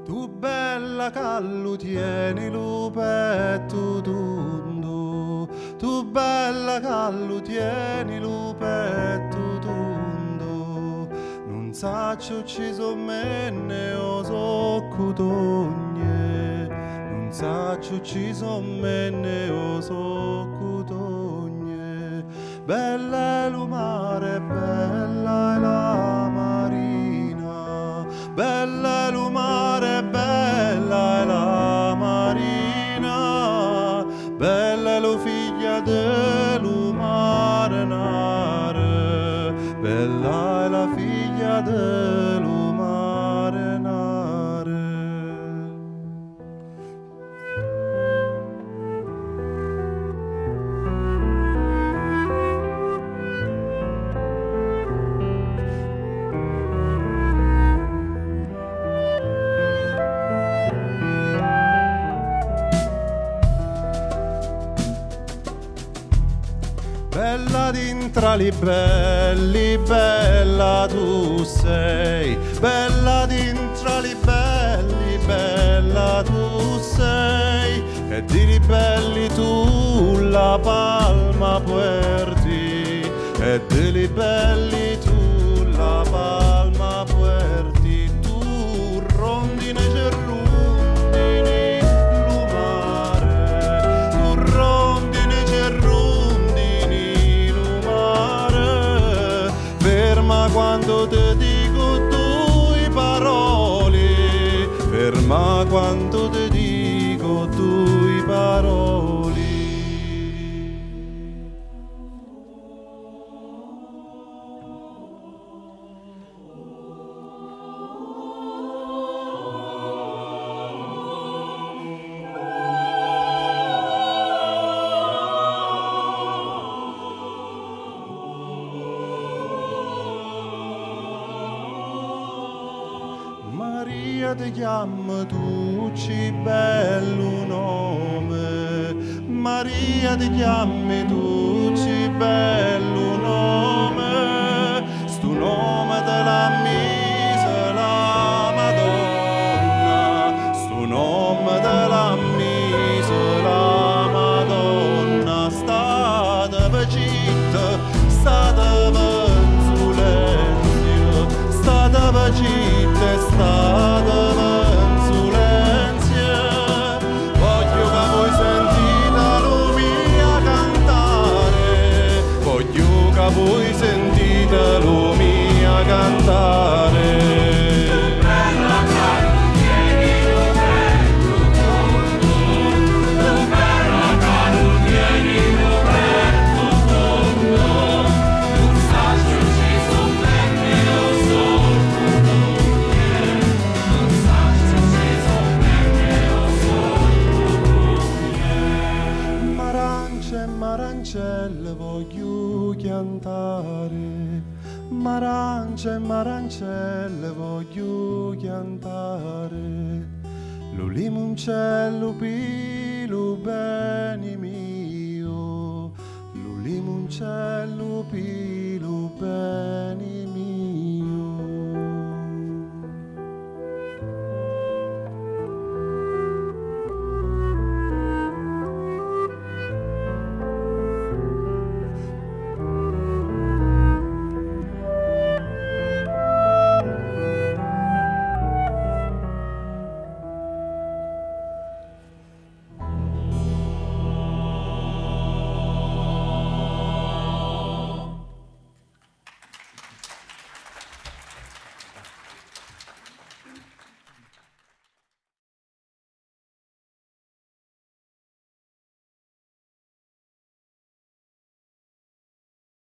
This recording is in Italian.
Tu bella callu tieni lu petto tondo, tu bella callu tieni lu petto tondo, non saccio ci sommenne o soccutogne, non saccio ci sommenne o soccutogne, bella è lu mare, bella è la marina, bella è lu mare, bella è la marina, bella è lo figlia dello mare nare, bella è la figlia dello mare nare. Bella d'intra li belli, bella tu sei, bella d'intra li belli, bella tu sei, e di ribelli tu la palma puerti, e di ribelli tu la palma puerti, tu rondine cerrundini lumare, tu rondine cerrundini lumare, ferma quando te dico tue parole, ferma quando te dico tue parole. Maria ti chiama tu ci bello nome, Maria ti chiami tu ci bello nome, stu nome te l'ha mise la Madonna, stu nome te l'ha mise la Madonna, state vecchitta, state in silenzio, state vecchitta, state in silenzio, voglio che voi sentite lo mia cantare, voglio che voi sentite lo mia cantare. Marancelle voglio cantare, marance e marancelle voglio cantare, lo limoncello pilo bene mio, lo limoncello pilo bene.